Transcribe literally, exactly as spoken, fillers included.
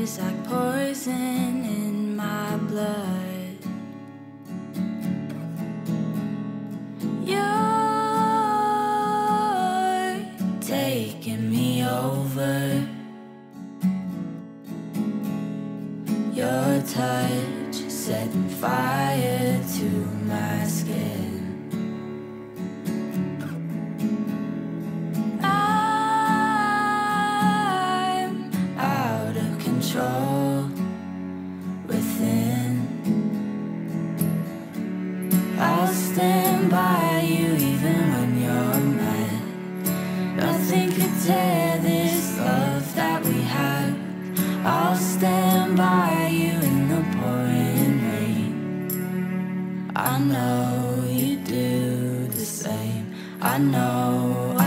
is like poison in my blood. You're taking me over. Your touch setting fire to my skin. Within, I'll stand by you even when you're mad. Nothing could tear this love that we had. I'll stand by you in the pouring rain. I know you do the same. I know